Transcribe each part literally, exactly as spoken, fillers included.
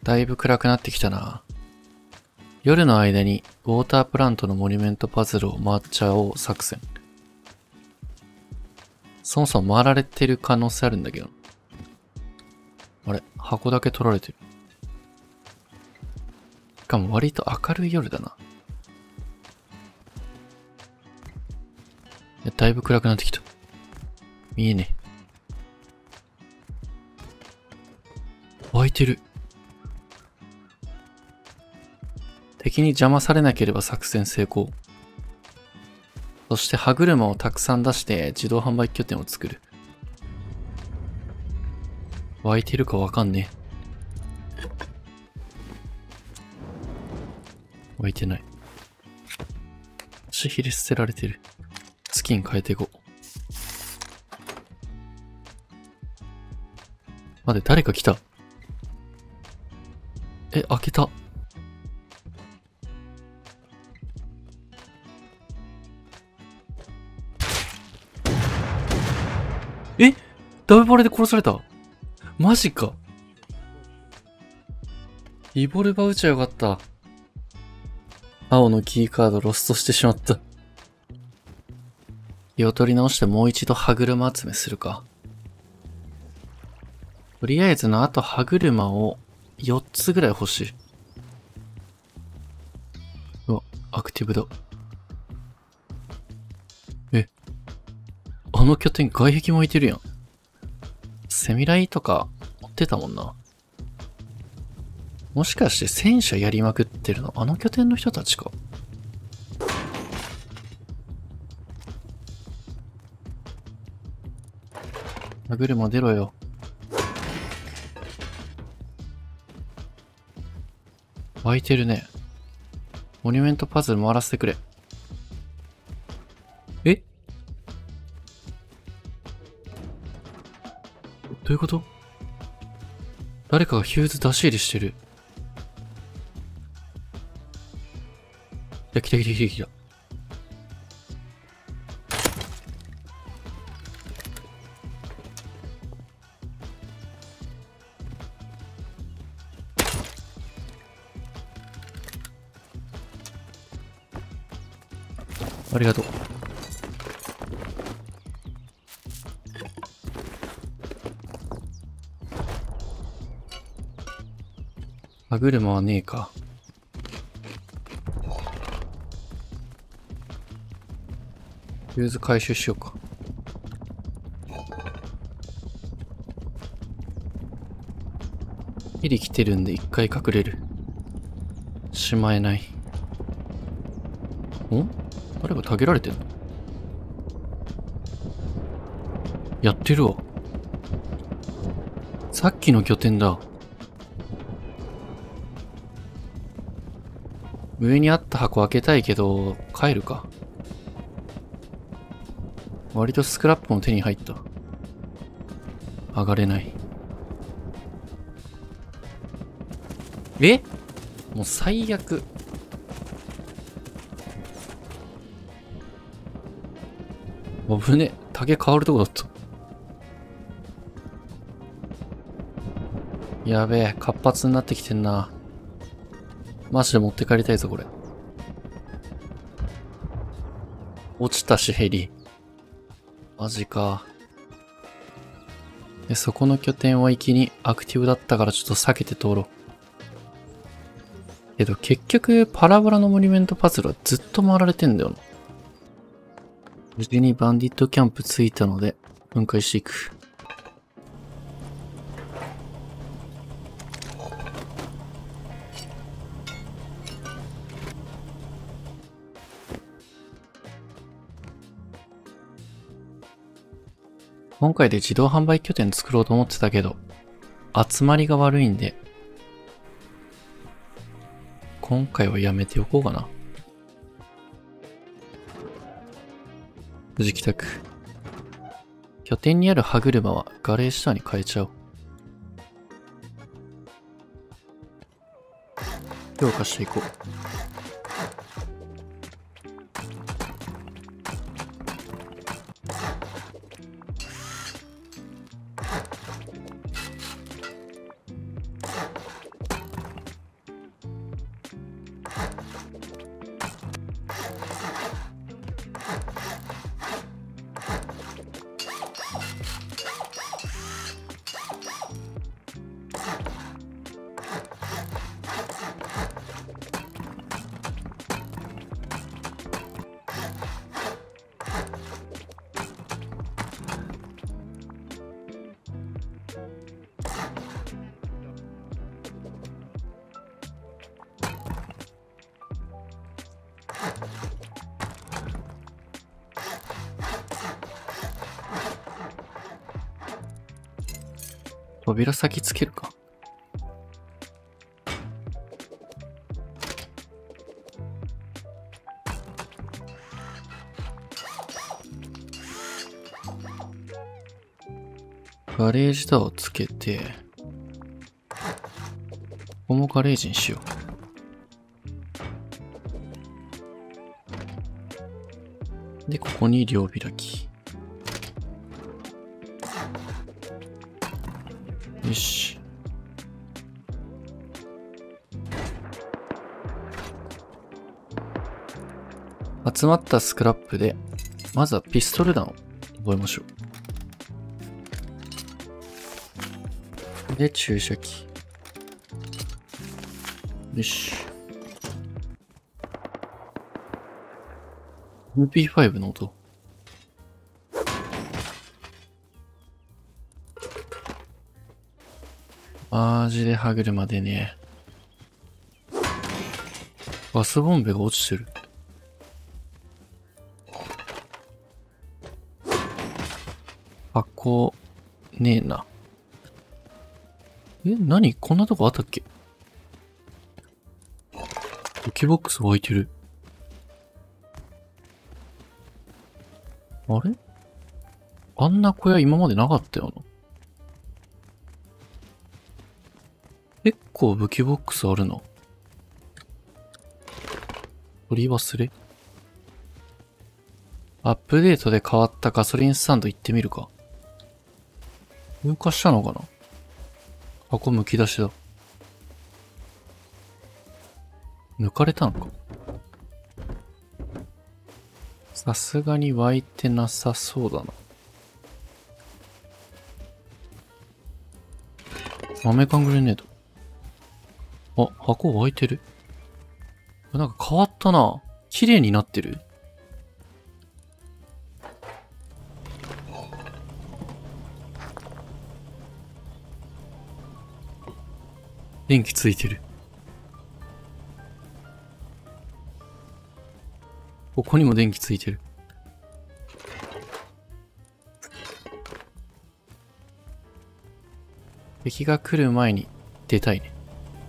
だいぶ暗くなってきたな。夜の間にウォータープラントのモニュメントパズルを回っちゃおう作戦。そもそも回られてる可能性あるんだけど。あれ、箱だけ取られてる。しかも割と明るい夜だな。いや、だいぶ暗くなってきた。見えねえ。湧いてる。敵に邪魔されなければ作戦成功。そして歯車をたくさん出して自動販売拠点を作る。湧いてるかわかんねえ。湧いてない。足ひれ捨てられてる。スキン変えていこう。待って、誰か来た。え、開けた。え、ダメバレで殺された。マジか。リボルバー撃ちゃよかった。青のキーカードロストしてしまった。気を取り直してもう一度歯車集めするか。とりあえずのあと歯車をよっつぐらい欲しい。うわ、アクティブだ。え、あの拠点外壁も置いてるやん。セミライとか持ってたもんな。もしかして戦車やりまくってるのあの拠点の人たちか。歯車出ろよ。湧いてるね。モニュメントパズル回らせてくれ。え？どういうこと？誰かがヒューズ出し入れしてる。いや、来た来た来た来た。ありがとう。歯車はねえか。フューズ回収しようか。ヘリ来てるんで一回隠れる。しまえない。ん？誰がたげられてんの？やってるわ。さっきの拠点だ。上にあった箱開けたいけど、帰るか。割とスクラップも手に入った。上がれない。え？もう最悪。危ね。竹変わるとこだった。やべえ、活発になってきてんな。マジで持って帰りたいぞ、これ。落ちたし、ヘリ。マジか。で、そこの拠点は行きにアクティブだったからちょっと避けて通ろう。けど結局、パラボラのモニュメントパズルはずっと回られてんだよな。無事にバンディットキャンプ着いたので、分解していく。今回で自動販売拠点作ろうと思ってたけど、集まりが悪いんで、今回はやめておこうかな。無事帰宅。拠点にある歯車はガレージ下に変えちゃおう。強化していこう。 扉先つけるか。ガレージドアをつけて、ここもガレージにしよう。で、ここに両開き。よし。集まったスクラップで、まずはピストル弾を覚えましょう。で、注射器。よし。エムピーファイブ の音。マジで歯車でね。ガスボンベが落ちてる。箱、ねえな。え、何こんなとこあったっけ？武器ボックス湧いてる。あれ？あんな小屋今までなかったよな。結構武器ボックスあるな。取り忘れ？アップデートで変わったガソリンスタンド行ってみるか。入荷したのかな？箱剥き出しだ。抜かれたのか？さすがに湧いてなさそうだな。豆缶グレネード。あ、箱湧いてる。なんか変わったな。綺麗になってる。電気ついてる。ここにも電気ついてる。敵が来る前に出たいね。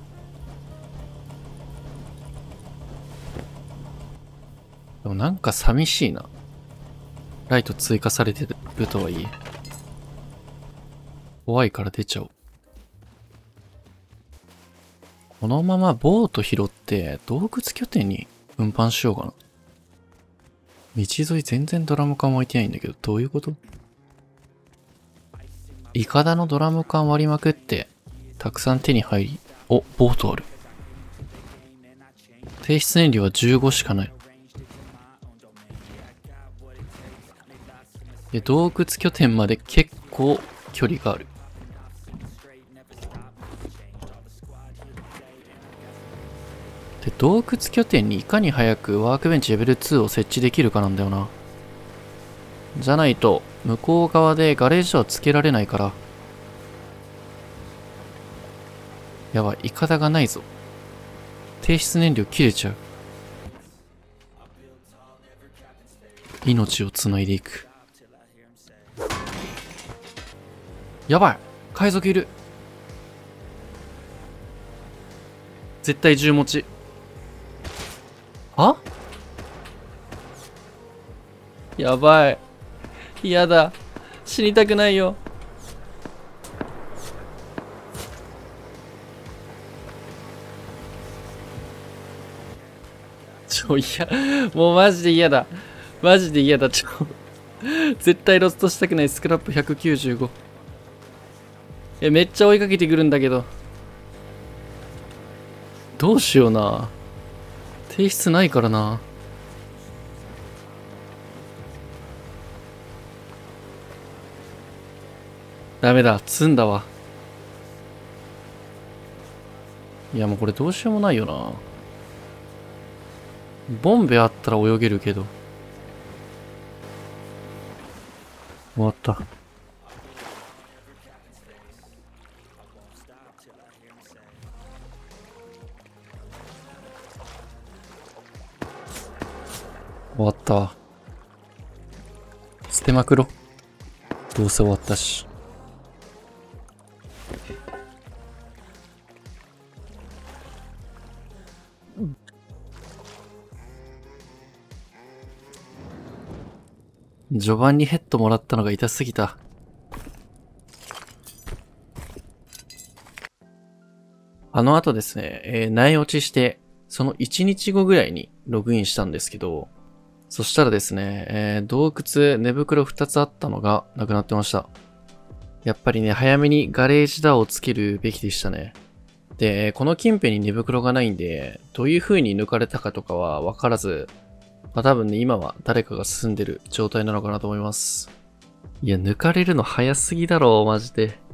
でもなんか寂しいな。ライト追加されてるとはいえ。怖いから出ちゃおう。このままボート拾って洞窟拠点に運搬しようかな。道沿い全然ドラム缶置いてないんだけど、どういうこと？イカダのドラム缶割りまくって、たくさん手に入り、お、ボートある。提出燃料はじゅうごしかない。で、洞窟拠点まで結構距離がある。で、洞窟拠点にいかに早くワークベンチレベルツーを設置できるかなんだよな。じゃないと、向こう側でガレージはつけられないから。やばい、イカダがないぞ。提出燃料切れちゃう。命をつないでいく。やばい、海賊いる。絶対銃持ち。あ？やばい。嫌だ。死にたくないよ。ちょ、いや、もうマジで嫌だ。マジで嫌だ、ちょ。絶対ロストしたくない。スクラップひゃくきゅうじゅうご。え、めっちゃ追いかけてくるんだけど。どうしような。提出ないからな。 ダメだ、積んだわ。いやもうこれどうしようもないよな。ボンベあったら泳げるけど。終わった。終わったわ。捨てまくろ。どうせ終わったし。序盤にヘッドもらったのが痛すぎた。あの後ですね、えー、苗落ちして、そのいちにちごぐらいにログインしたんですけど、そしたらですね、えー、洞窟、寝袋ふたつあったのがなくなってました。やっぱりね、早めにガレージダーをつけるべきでしたね。で、この近辺に寝袋がないんで、どういう風に抜かれたかとかはわからず、まあ多分ね、今は誰かが進んでる状態なのかなと思います。いや、抜かれるの早すぎだろ、マジで。